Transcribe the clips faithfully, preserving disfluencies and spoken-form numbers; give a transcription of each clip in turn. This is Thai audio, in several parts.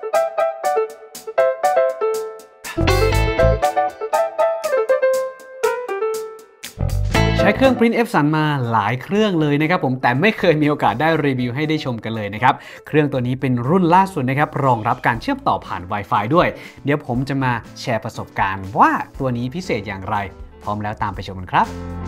ใช้เครื่อง Print Epson มาหลายเครื่องเลยนะครับผมแต่ไม่เคยมีโอกาสได้รีวิวให้ได้ชมกันเลยนะครับเครื่องตัวนี้เป็นรุ่นล่าสุดนะครับรองรับการเชื่อมต่อผ่าน Wi-Fi ด้วยเดี๋ยวผมจะมาแชร์ประสบการณ์ว่าตัวนี้พิเศษอย่างไรพร้อมแล้วตามไปชมกันครับ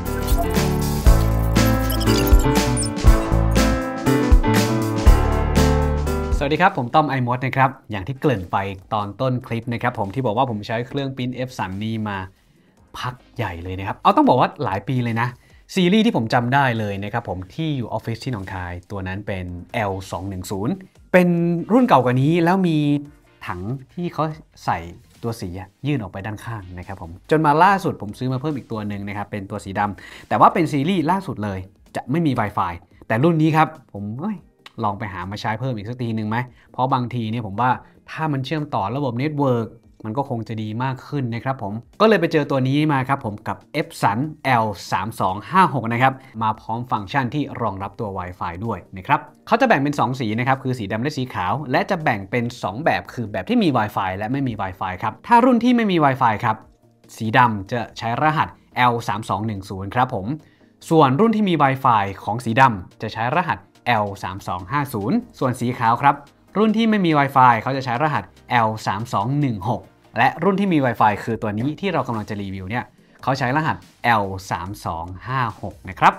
สวัสดีครับผมต้อมไอมดนะครับอย่างที่เกริ่นไปตอนต้นคลิปนะครับผมที่บอกว่าผมใช้เครื่อง Print Epson นี้มาพักใหญ่เลยนะครับเอาต้องบอกว่าหลายปีเลยนะซีรีส์ที่ผมจำได้เลยนะครับผมที่อยู่ออฟฟิศที่หนองคายตัวนั้นเป็น แอล สองหนึ่งศูนย์ เป็นรุ่นเก่ากว่านี้แล้วมีถังที่เขาใส่ตัวสียื่นออกไปด้านข้างนะครับผมจนมาล่าสุดผมซื้อมาเพิ่มอีกตัวหนึ่งนะครับเป็นตัวสีดำแต่ว่าเป็นซีรีส์ล่าสุดเลยจะไม่มี Wi-Fi แต่รุ่นนี้ครับผมเอ้ยลองไปหามาใช้เพิ่มอีกสักทีหนึ่งไหมเพราะบางทีเนี่ยผมว่าถ้ามันเชื่อมต่อระบบเน็ตเวิร์กมันก็คงจะดีมากขึ้นนะครับผมก็เลยไปเจอตัวนี้มาครับผมกับ Epson แอล สามสองห้าหก นะครับมาพร้อมฟังก์ชันที่รองรับตัว Wi-Fi ด้วยนะครับเขาจะแบ่งเป็นสองสีนะครับคือสีดำและสีขาวและจะแบ่งเป็นสองแบบคือแบบที่มี Wi-Fi และไม่มี Wi-Fi ครับถ้ารุ่นที่ไม่มี Wi-Fi ครับสีดำจะใช้รหัส แอล สามสองหนึ่งศูนย์ ครับผมส่วนรุ่นที่มี Wi-Fi ของสีดำจะใช้รหัส แอล สามสองห้าศูนย์ ส่วนสีขาวครับรุ่นที่ไม่มี Wi-Fi เขาจะใช้รหัส แอล สามสองหนึ่งหกและรุ่นที่มี Wi-Fi คือตัวนี้ที่เรากำลังจะรีวิวเนี่ยเขาใช้รหัส แอล สามสองห้าหก นะครับ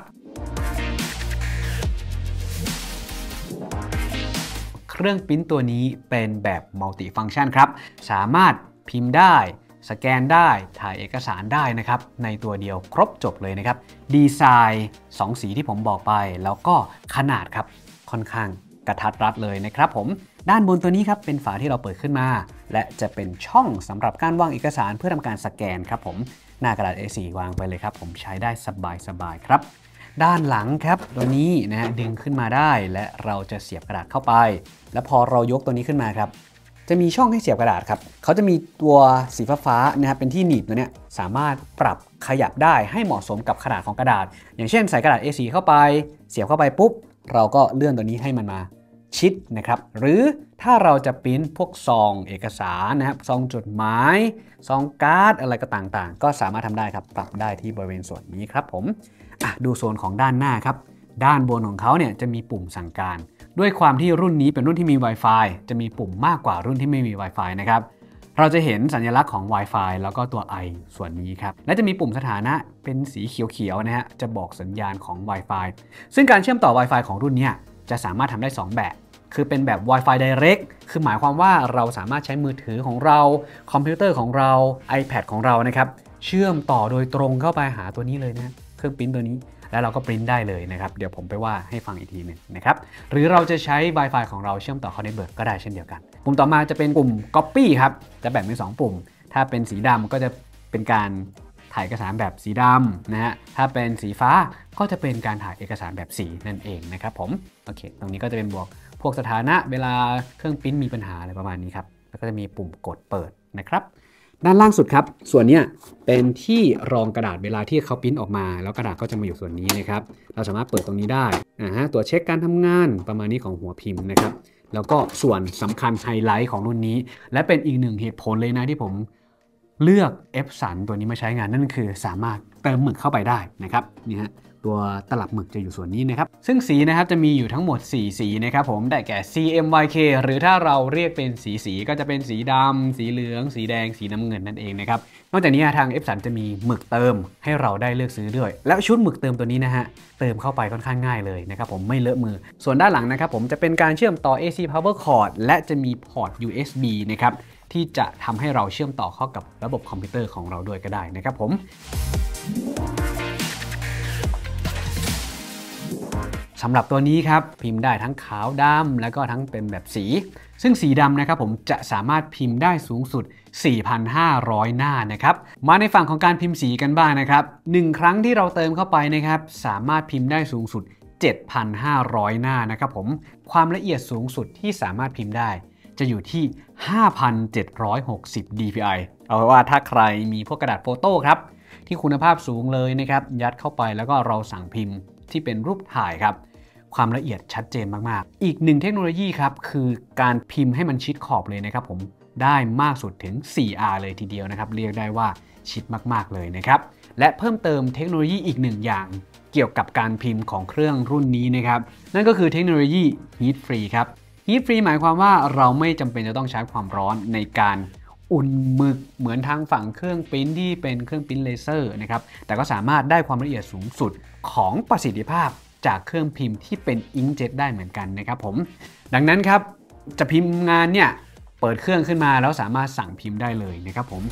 เครื่องปริ้นตัวนี้เป็นแบบมัลติฟังก์ชันครับสามารถพิมพ์ได้สแกนได้ถ่ายเอกสารได้นะครับในตัวเดียวครบจบเลยนะครับดีไซน์สองสีที่ผมบอกไปแล้วก็ขนาดครับค่อนข้างกระทัดรัดเลยนะครับผมด้านบนตัวนี้ครับเป็นฝาที่เราเปิดขึ้นมาและจะเป็นช่องสำหรับการวางเอกสารเพื่อทำการสแกนครับผมหน้ากระดาษ เอ โฟร์ วางไปเลยครับผมใช้ได้สบายๆครับด้านหลังครับตัวนี้นะฮะดึงขึ้นมาได้และเราจะเสียบกระดาษเข้าไปและพอเรายกตัวนี้ขึ้นมาครับจะมีช่องให้เสียบกระดาษครับเขาจะมีตัวสีฟ้าๆนะครับเป็นที่หนีบตัวเนี้ยสามารถปรับขยับได้ให้เหมาะสมกับขนาดของกระดาษอย่างเช่นใส่กระดาษ เอ โฟร์ เข้าไปเสียบเข้าไปปุ๊บเราก็เลื่อนตัวนี้ให้มันมาชิดนะครับหรือถ้าเราจะปริ้นพวกซองเอกสารนะครับซองจดหมายซองการ์ดอะไรก็ต่างๆก็สามารถทำได้ครับปรับได้ที่บริเวณส่วนนี้ครับผมดูโซนของด้านหน้าครับด้านบนของเขาเนี่ยจะมีปุ่มสั่งการด้วยความที่รุ่นนี้เป็นรุ่นที่มี Wi-Fi จะมีปุ่มมากกว่ารุ่นที่ไม่มี Wi-Fi นะครับเราจะเห็นสัญลักษณ์ของ Wi-Fi แล้วก็ตัว I ส่วนนี้ครับและจะมีปุ่มสถานะเป็นสีเขียวๆนะฮะจะบอกสัญญาณของ Wi-Fi ซึ่งการเชื่อมต่อ Wi-Fi ของรุ่นนี้จะสามารถทำได้สองแบบคือเป็นแบบ Wi-Fi Direct คือหมายความว่าเราสามารถใช้มือถือของเราคอมพิวเตอร์ของเรา iPad ของเรานะครับเชื่อมต่อโดยตรงเข้าไปหาตัวนี้เลยนะเครื่องปริ้นตัวนี้แล้วเราก็ปริ้นได้เลยนะครับเดี๋ยวผมไปว่าให้ฟังอีกทีหนึ่งนะครับหรือเราจะใช้ Wi-Fi ของเราเชื่อมต่อเข้าในเบิร์กก็ได้เช่นเดียวกันปุ่มต่อมาจะเป็นปุ่ม Copy ครับจะแบ่งเป็นสองปุ่มถ้าเป็นสีดำก็จะเป็นการถ่ายเอกสารแบบสีดำนะฮะถ้าเป็นสีฟ้าก็จะเป็นการถ่ายเอกสารแบบสีนั่นเองนะครับผมโอเคตรงนี้ก็จะเป็นบวกพวกสถานะเวลาเครื่องปริ้นมีปัญหาอะไรประมาณนี้ครับแล้วก็จะมีปุ่มกดเปิดนะครับด้านล่างสุดครับส่วนนี้เป็นที่รองกระดาษเวลาที่เขาปริ้นออกมาแล้วกระดาษก็จะมาอยู่ส่วนนี้นะครับเราสามารถเปิดตรงนี้ได้นะฮะตัวเช็คการทำงานประมาณนี้ของหัวพิมพ์นะครับแล้วก็ส่วนสำคัญไฮไลท์ของรุ่นนี้และเป็นอีกหนึ่งเหตุผลเลยนะที่ผมเลือก Epson ตัวนี้มาใช้งานนั่นคือสามารถเติมหมึกเข้าไปได้นะครับนี่ฮะตัวตลับหมึกจะอยู่ส่วนนี้นะครับซึ่งสีนะครับจะมีอยู่ทั้งหมดสี่สีนะครับผมได้แก่ ซี เอ็ม วาย เค หรือถ้าเราเรียกเป็นสีสีก็จะเป็นสีดำสีเหลืองสีแดงสีน้ำเงินนั่นเองนะครับนอกจากนี้ทาง Epson จะมีหมึกเติมให้เราได้เลือกซื้อด้วยและชุดหมึกเติมตัวนี้นะฮะเติมเข้าไปค่อนข้างง่ายเลยนะครับผมไม่เลอะมือส่วนด้านหลังนะครับผมจะเป็นการเชื่อมต่อ เอ ซี Power Cord และจะมีพอร์ต ยู เอส บี นะครับที่จะทำให้เราเชื่อมต่อเข้ากับระบบคอมพิวเตอร์ของเราด้วยก็ได้นะครับผมสำหรับตัวนี้ครับพิมพ์ได้ทั้งขาวดำแล้วก็ทั้งเป็นแบบสีซึ่งสีดำนะครับผมจะสามารถพิมพ์ได้สูงสุด สี่พันห้าร้อย หน้านะครับมาในฝั่งของการพิมพ์สีกันบ้างนะครับหนึ่งครั้งที่เราเติมเข้าไปนะครับสามารถพิมพ์ได้สูงสุด เจ็ดพันห้าร้อย หน้านะครับผมความละเอียดสูงสุดที่สามารถพิมพ์ได้จะอยู่ที่ ห้าพันเจ็ดร้อยหกสิบ ดี พี ไอ เอาไว้ว่าถ้าใครมีพวกกระดาษโฟโต้ครับที่คุณภาพสูงเลยนะครับยัดเข้าไปแล้วก็เราสั่งพิมพ์ที่เป็นรูปถ่ายครับความละเอียดชัดเจนมากๆอีกหนึ่งเทคโนโลยีครับคือการพิมพ์ให้มันชิดขอบเลยนะครับผมได้มากสุดถึง โฟร์ อาร์ เลยทีเดียวนะครับเรียกได้ว่าชิดมากๆเลยนะครับและเพิ่มเติมเทคโนโลยีอีกหนึ่งอย่างเกี่ยวกับการพิมพ์ของเครื่องรุ่นนี้นะครับนั่นก็คือเทคโนโลยี Heat Free ครับ Heat Free หมายความว่าเราไม่จำเป็นจะต้องใช้ความร้อนในการอุ่นหมึกเหมือนทางฝั่งเครื่องปริ้นที่เป็นเครื่องปริ้นเลเซอร์นะครับแต่ก็สามารถได้ความละเอียดสูงสุดของประสิทธิภาพจากเครื่องพิมพ์ที่เป็นอิงค์เจ็ตได้เหมือนกันนะครับผมดังนั้นครับจะพิมพ์งานเนี่ยเปิดเครื่องขึ้นมาแล้วสามารถสั่งพิมพ์ได้เลยนะครับผม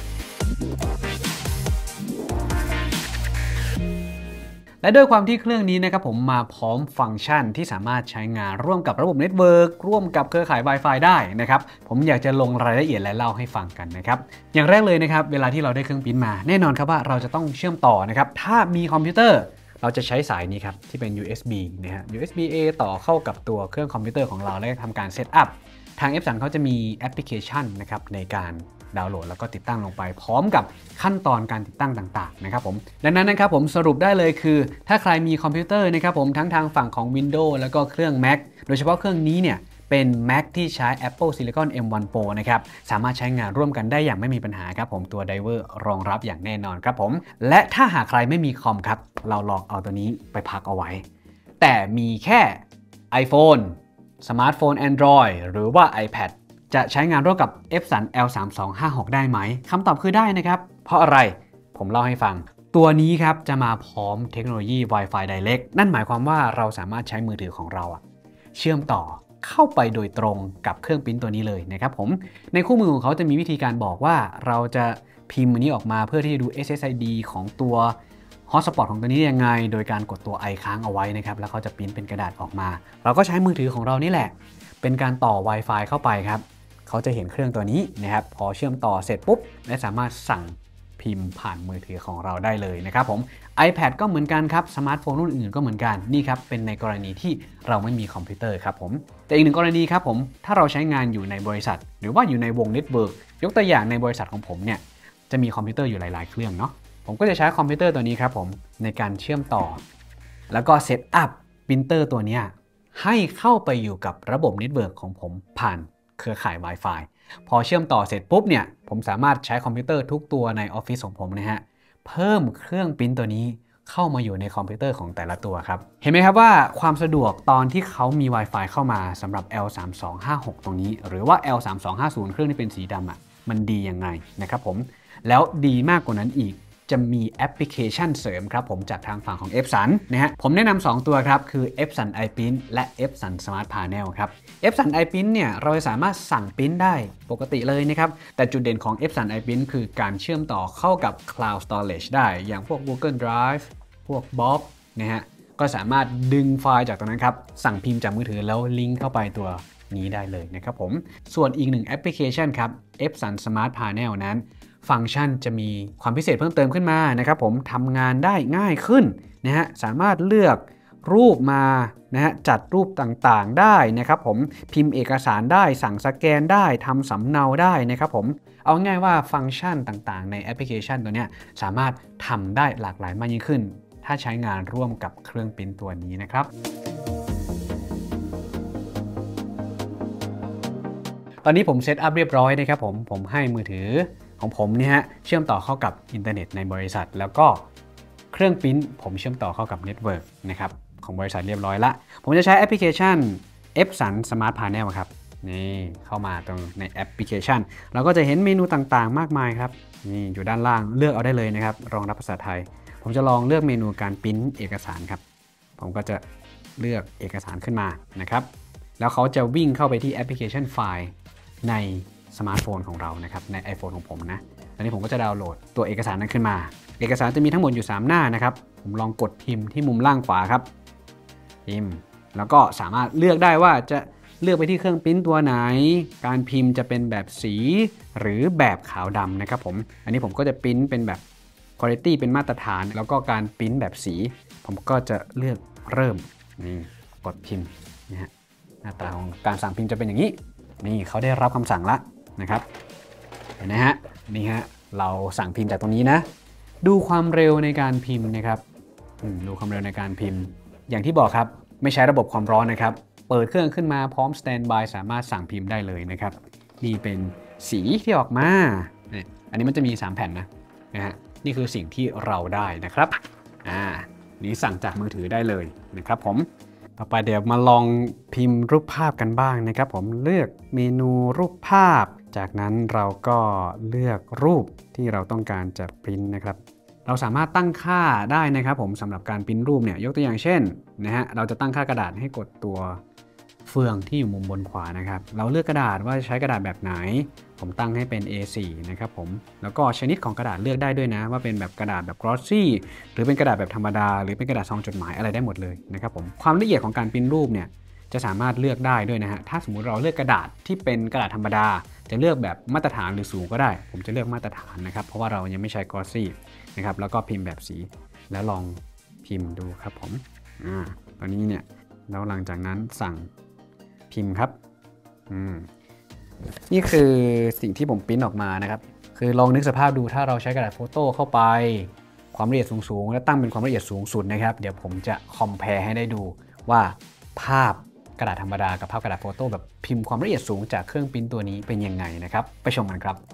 และด้วยความที่เครื่องนี้นะครับผมมาพร้อมฟังก์ชันที่สามารถใช้งานร่วมกับระบบเน็ตเวิร์กร่วมกับเครือข่าย Wi-Fi ได้นะครับผมอยากจะลงรายละเอียดและเล่าให้ฟังกันนะครับอย่างแรกเลยนะครับเวลาที่เราได้เครื่องปริ้นมาแน่นอนครับว่าเราจะต้องเชื่อมต่อนะครับถ้ามีคอมพิวเตอร์เราจะใช้สายนี้ครับที่เป็น ยู เอส บี นะฮะ ยู เอส บี เอ ต่อเข้ากับตัวเครื่องคอมพิวเตอร์ของเราและทำการเซตอัพทาง เอฟ ซัน เขาจะมีแอปพลิเคชันนะครับในการดาวน์โหลดแล้วก็ติดตั้งลงไปพร้อมกับขั้นตอนการติดตั้งต่างๆนะครับผมดังนั้นนะครับผมสรุปได้เลยคือถ้าใครมีคอมพิวเตอร์นะครับผมทั้งทางฝั่งของ Windows แล้วก็เครื่อง Mac โดยเฉพาะเครื่องนี้เนี่ยเป็น Mac ที่ใช้ Apple Silicon เอ็ม วัน Pro นะครับสามารถใช้งานร่วมกันได้อย่างไม่มีปัญหาครับผมตัว Driver รองรับอย่างแน่นอนครับผมและถ้าหากใครไม่มีคอมครับเราลองเอาตัวนี้ไปพักเอาไว้แต่มีแค่ iPhone สมาร์ทโฟน Android หรือว่า iPadจะใช้งานร่วมกับ เอฟ ซัน แอล สามสองห้าหก ได้ไหมคำตอบคือได้นะครับเพราะอะไรผมเล่าให้ฟังตัวนี้ครับจะมาพร้อมเทคโนโลยี Wi-Fi Direct นั่นหมายความว่าเราสามารถใช้มือถือของเราเชื่อมต่อเข้าไปโดยตรงกับเครื่องปริ้นตัวนี้เลยนะครับผมในคู่มือของเขาจะมีวิธีการบอกว่าเราจะพิมพ์อันนี้ออกมาเพื่อที่จะดู เอส เอส ไอ ดี ของตัวฮอตสปอตของตัวนี้ยังไงโดยการกดตัว ไอ ค้างเอาไว้นะครับแล้วเขาจะปริ้นเป็นกระดาษออกมาเราก็ใช้มือถือของเรานี่แหละเป็นการต่อ Wi-Fi เข้าไปครับเขาจะเห็นเครื่องตัวนี้นะครับพอเชื่อมต่อเสร็จปุ๊บและสามารถสั่งพิมพ์ผ่านมือถือของเราได้เลยนะครับผม iPad ก็เหมือนกันครับสมาร์ทโฟนรุ่นอื่นก็เหมือนกันนี่ครับเป็นในกรณีที่เราไม่มีคอมพิวเตอร์ครับผมแต่อีกหนึ่งกรณีครับผมถ้าเราใช้งานอยู่ในบริษัทหรือว่าอยู่ในวงเน็ตเวิร์กยกตัวอย่างในบริษัทของผมเนี่ยจะมีคอมพิวเตอร์อยู่หลายๆเครื่องเนาะผมก็จะใช้คอมพิวเตอร์ตัวนี้ครับผมในการเชื่อมต่อแล้วก็เซตอัพปรินเตอร์ตัวนี้ให้เข้าไปอยู่กับระบบเน็ตเวิร์กของผมผ่านเครือข่าย Wi-Fi พอเชื่อมต่อเสร็จปุ๊บเนี่ยผมสามารถใช้คอมพิวเตอร์ทุกตัวในออฟฟิศของผมนะฮะเพิ่มเครื่องปริ้นตัวนี้เข้ามาอยู่ในคอมพิวเตอร์ของแต่ละตัวครับเห็นไหมครับว่าความสะดวกตอนที่เขามี Wi-Fi เข้ามาสำหรับ แอล สามสองห้าหก ตรงนี้หรือว่า แอล สามสองห้าศูนย์ เครื่องที่เป็นสีดำอ่ะมันดียังไงนะครับผมแล้วดีมากกว่านั้นอีกจะมีแอปพลิเคชันเสริมครับผมจากทางฝั่งของ เอฟ ซัน นะฮะผมแนะนำสองตัวครับคือ เอฟ ซัน iPrint และ เอฟ ซัน Smart Panel ครับ เอฟ ซัน iPrint เนี่ยเราสามารถสั่งปริ้นได้ปกติเลยนะครับแต่จุดเด่นของ เอฟ ซัน iPrint คือการเชื่อมต่อเข้ากับ Cloud Storage ได้อย่างพวก Google Drive พวก Bob นะฮะก็สามารถดึงไฟล์จากตรงนั้นครับสั่งพิมพ์จากมือถือแล้วลิงก์เข้าไปตัวนี้ได้เลยนะครับผมส่วนอีกหนึ่งแอปพลิเคชันครับ เอฟ ซัน Smart Panel นั้นฟังก์ชันจะมีความพิเศษเพิ่มเติมขึ้นมานะครับผมทำงานได้ง่ายขึ้นนะฮะสามารถเลือกรูปมานะฮะจัดรูปต่างๆได้นะครับผมพิมพ์เอกสารได้สั่งสแกนได้ทำสำเนาได้นะครับผมเอาง่ายว่าฟังก์ชันต่างๆในแอปพลิเคชันตัวนี้สามารถทำได้หลากหลายมากยิ่งขึ้นถ้าใช้งานร่วมกับเครื่องปริ้นตัวนี้นะครับตอนนี้ผมเซตอัพเรียบร้อยนะครับผมผมให้มือถือของผมเนี่ยฮะเชื่อมต่อเข้ากับอินเทอร์เน็ตในบริษัทแล้วก็เครื่องปริ้นผมเชื่อมต่อเข้ากับเน็ตเวิร์กนะครับของบริษัทเรียบร้อยละผมจะใช้แอปพลิเคชัน เอฟ ซัน Smart Panel ครับนี่เข้ามาตรงในแอปพลิเคชันเราก็จะเห็นเมนูต่างๆมากมายครับนี่อยู่ด้านล่างเลือกเอาได้เลยนะครับรองรับภาษาไทยผมจะลองเลือกเมนูการปริ้นเอกสารครับผมก็จะเลือกเอกสารขึ้นมานะครับแล้วเขาจะวิ่งเข้าไปที่แอปพลิเคชันไฟล์ในสมาร์ทโฟนของเรานะครับใน iPhone ของผมนะตอนนี้ผมก็จะดาวน์โหลดตัวเอกสารนั้นขึ้นมาเอกสารจะมีทั้งหมดอยู่สามหน้านะครับผมลองกดพิมพ์ที่มุมล่างขวาครับพิมพ์แล้วก็สามารถเลือกได้ว่าจะเลือกไปที่เครื่องปริ้นตัวไหนการพิมพ์จะเป็นแบบสีหรือแบบขาวดำนะครับผมอันนี้ผมก็จะปริ้นเป็นแบบ Quality เป็นมาตรฐานแล้วก็การปริ้นแบบสีผมก็จะเลือกเริ่มนี่กดพิมพ์นะฮะหน้าตาของการสั่งพิมพ์จะเป็นอย่างนี้นี่เขาได้รับคำสั่งละนะครับเห็นไหมฮะนี่ฮะเราสั่งพิมพ์จากตรงนี้นะดูความเร็วในการพิมพ์นะครับดูความเร็วในการพิมพ์อย่างที่บอกครับไม่ใช้ระบบความร้อนนะครับเปิดเครื่องขึ้นมาพร้อมสแตนด์บายสามารถสั่งพิมพ์ได้เลยนะครับนี่เป็นสีที่ออกมาอันนี้มันจะมีสามแผ่นนะนะฮะนี่คือสิ่งที่เราได้นะครับอ่านี้สั่งจากมือถือได้เลยนะครับผมต่อไปเดี๋ยวมาลองพิมพ์รูปภาพกันบ้างนะครับผมเลือกเมนูรูปภาพจากนั้นเราก็เลือกรูปที่เราต้องการจะปริ้นนะครับเราสามารถตั้งค่าได้นะครับผมสำหรับการปริ้นรูปเนี่ยยกตัวอย่างเช่นนะฮะเราจะตั้งค่ากระดาษให้กดตัวเฟืองที่อยู่มุมบนขวานะครับเราเลือกกระดาษว่าจะใช้กระดาษแบบไหนผมตั้งให้เป็น เอ โฟร์ นะครับผมแล้วก็ชนิดของกระดาษเลือกได้ด้วยนะว่าเป็นแบบกระดาษแบบ glossy หรือเป็นกระดาษแบบธรรมดาหรือเป็นกระดาษซองจดหมายอะไรได้หมดเลยนะครับผมความละเอียดของการปริ้นรูปเนี่ยจะสามารถเลือกได้ด้วยนะฮะถ้าสมมุติเราเลือกกระดาษที่เป็นกระดาษธรรมดาจะเลือกแบบมาตรฐานหรือสูงก็ได้ผมจะเลือกมาตรฐานนะครับเพราะว่าเรายังไม่ใช้ glossy นะครับแล้วก็พิมพ์แบบสีแล้วลองพิมพ์ดูครับผมอ่าตอนนี้เนี่ยแล้วหลังจากนั้นสั่งพิมพ์ครับอืมนี่คือสิ่งที่ผมปริ้นออกมานะครับคือลองนึกสภาพดูถ้าเราใช้กระดาษโฟโต้เข้าไปความละเอียดสูงๆและตั้งเป็นความละเอียดสูงสุดนะครับเดี๋ยวผมจะคอมเพลให้ได้ดูว่าภาพกระดาษธรรมดากับภาพกระดาษโฟโต้แบบพิมพ์ความละเอียดสูงจากเครื่องปริ้นตัวนี้เป็นยังไงนะครับไปชมกันครับ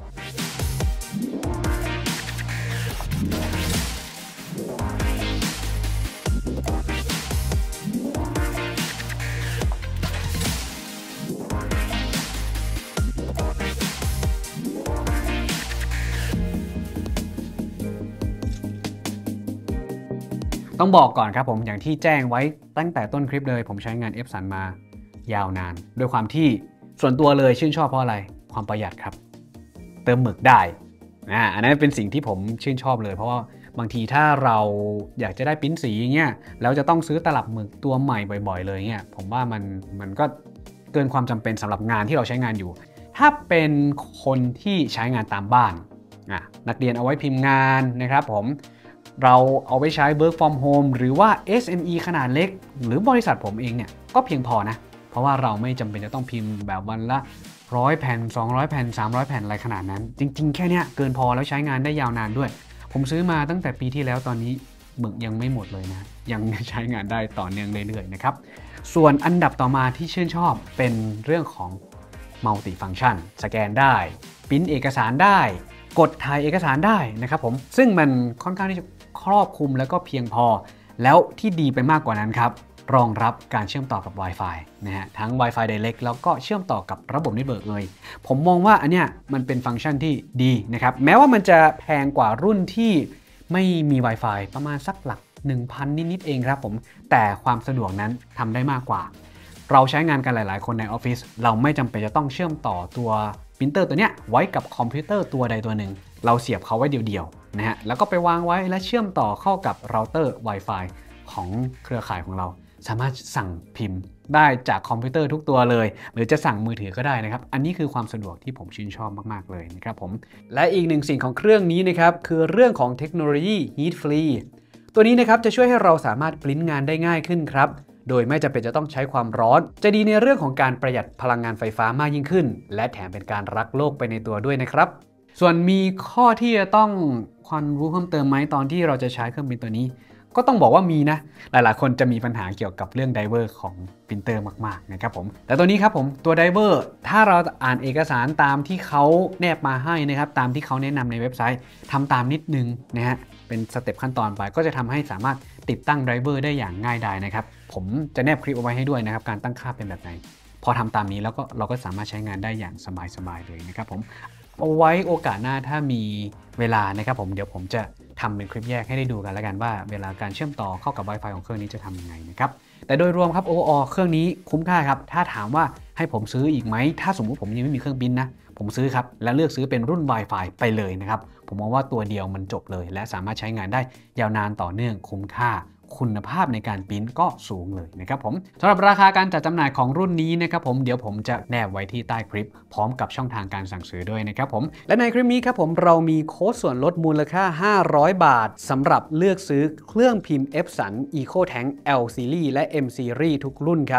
ต้องบอกก่อนครับผมอย่างที่แจ้งไว้ตั้งแต่ต้นคลิปเลยผมใช้งาน Epson มายาวนานด้วยความที่ส่วนตัวเลยชื่นชอบเพราะอะไรความประหยัดครับเติมหมึกได้อ่าอันนั้นเป็นสิ่งที่ผมชื่นชอบเลยเพราะว่าบางทีถ้าเราอยากจะได้ปริ้นสีเงี้ยแล้วจะต้องซื้อตลับหมึกตัวใหม่บ่อยๆเลยเงี้ยผมว่ามันมันก็เกินความจำเป็นสำหรับงานที่เราใช้งานอยู่ถ้าเป็นคนที่ใช้งานตามบ้านอ่ะนักเรียนเอาไว้พิมพ์งานนะครับผมเราเอาไว้ใช้ work from home หรือว่า เอส เอ็ม อี ขนาดเล็กหรือบริษัทผมเองเนี่ยก็เพียงพอนะเพราะว่าเราไม่จำเป็นจะต้องพิมพ์แบบวันละร้อยแผ่นสองร้อยแผ่นสามร้อยแผ่นอะไรขนาดนั้นจริงๆแค่นี้เกินพอแล้วใช้งานได้ยาวนานด้วยผมซื้อมาตั้งแต่ปีที่แล้วตอนนี้หมึกยังไม่หมดเลยนะยังใช้งานได้ต่อเนื่องเรื่อยๆนะครับส่วนอันดับต่อมาที่ชื่นชอบเป็นเรื่องของ multi function สแกนได้ปริ้นเอกสารได้กดถ่ายเอกสารได้นะครับผมซึ่งมันค่อนข้างที่จะครอบคลุมแล้วก็เพียงพอแล้วที่ดีไปมากกว่านั้นครับรองรับการเชื่อมต่อกับ Wi-Fi นะฮะทั้ง Wi-Fi Direct แล้วก็เชื่อมต่อกับระบบเน็ตเวิร์กเลยผมมองว่าอันเนี้ยมันเป็นฟังก์ชันที่ดีนะครับแม้ว่ามันจะแพงกว่ารุ่นที่ไม่มี Wi-Fi ประมาณสักหลัก หนึ่งพัน นิดๆเองครับผมแต่ความสะดวกนั้นทำได้มากกว่าเราใช้งานกันหลายๆคนในออฟฟิศเราไม่จำเป็นจะต้องเชื่อมต่อตัวปรินเตอร์ตัวเนี้ยไว้กับคอมพิวเตอร์ตัวใดตัวหนึ่งเราเสียบเขาไว้เดียวๆนะฮะแล้วก็ไปวางไว้และเชื่อมต่อเข้ากับเราเตอร์ Wi-Fi ของเครือข่ายของเราสามารถสั่งพิมพ์ได้จากคอมพิวเตอร์ทุกตัวเลยหรือจะสั่งมือถือก็ได้นะครับอันนี้คือความสะดวกที่ผมชื่นชอบมากๆเลยนะครับผมและอีกหนึ่งสิ่งของเครื่องนี้นะครับคือเรื่องของเทคโนโลยี Heat Free ตัวนี้นะครับจะช่วยให้เราสามารถปริ้นงานได้ง่ายขึ้นครับโดยไม่จำเป็นจะต้องใช้ความร้อนจะดีในเรื่องของการประหยัดพลังงานไฟฟ้ามากยิ่งขึ้นและแถมเป็นการรักโลกไปในตัวด้วยนะครับส่วนมีข้อที่จะต้องความรู้เพิ่มเติมไหมตอนที่เราจะใช้เครื่องบินตัวนี้ก็ต้องบอกว่ามีนะหลายๆคนจะมีปัญหาเกี่ยวกับเรื่องไดเวอร์ของปรินเตอร์มากๆนะครับผมแต่ตัวนี้ครับผมตัวไดเวอร์ถ้าเราอ่านเอกสารตามที่เขาแนบมาให้นะครับตามที่เขาแนะนำในเว็บไซต์ทำตามนิดนึงนะฮะเป็นสเต็ปขั้นตอนไปก็จะทำให้สามารถติดตั้งไดเวอร์ได้อย่างง่ายดายนะครับผมจะแนบคลิปเอาไว้ให้ด้วยนะครับการตั้งค่าเป็นแบบไหนพอทำตามนี้แล้วก็เราก็สามารถใช้งานได้อย่างสบายๆเลยนะครับผมเอาไว้โอกาสหน้าถ้ามีเวลานะครับผมเดี๋ยวผมจะทำเป็นคลิปแยกให้ได้ดูกันแล้วกันว่าเวลาการเชื่อมต่อเข้ากับ Wi-Fi ของเครื่องนี้จะทำยังไงนะครับแต่โดยรวมครับ overall เครื่องนี้คุ้มค่าครับถ้าถามว่าให้ผมซื้ออีกไหมถ้าสมมุติผมยังไม่มีเครื่องบินนะผมซื้อครับและเลือกซื้อเป็นรุ่น Wi-Fi ไปเลยนะครับผมมองว่าตัวเดียวมันจบเลยและสามารถใช้งานได้ยาวนานต่อเนื่องคุ้มค่าคุณภาพในการปริ้นก็สูงเลยนะครับผมสำหรับราคาการจัดจำหน่ายของรุ่นนี้นะครับผมเดี๋ยวผมจะแนบไว้ที่ใต้คลิปพร้อมกับช่องทางการสั่งซื้อด้วยนะครับผมและในคลิปนี้ครับผมเรามีโค้ดส่วนลดมูลค่าห้าร้อยบาทสำหรับเลือกซื้อเครื่องพิมพ์ Epson EcoTank L Series และ M Series ทุกรุ่นครับ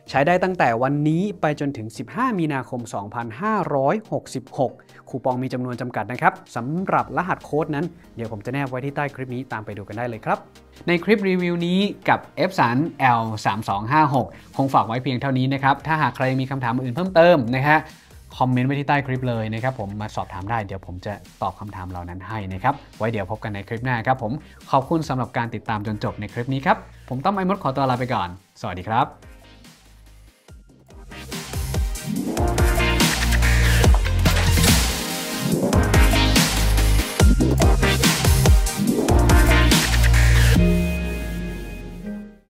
ใช้ได้ตั้งแต่วันนี้ไปจนถึงสิบห้ามีนาคมสองพันห้าร้อยหกสิบหกคูปองมีจำนวนจำกัดนะครับสำหรับรหัสโค้ดนั้นเดี๋ยวผมจะแนบไว้ที่ใต้คลิปนี้ตามไปดูกันได้เลยครับในคลิปรีวิวนี้กับ Epson แอล สามสองห้าหก คงฝากไว้เพียงเท่านี้นะครับถ้าหากใครมีคำถามอื่นเพิ่มเติมนะฮะคอมเมนต์ไว้ที่ใต้คลิปเลยนะครับผมมาสอบถามได้เดี๋ยวผมจะตอบคำถามเหล่านั้นให้นะครับไว้เดี๋ยวพบกันในคลิปหน้าครับผมขอบคุณสำหรับการติดตามจนจบในคลิปนี้ครับผมต้อมไอมดขอตัวลาไปก่อนสวัสดีครับ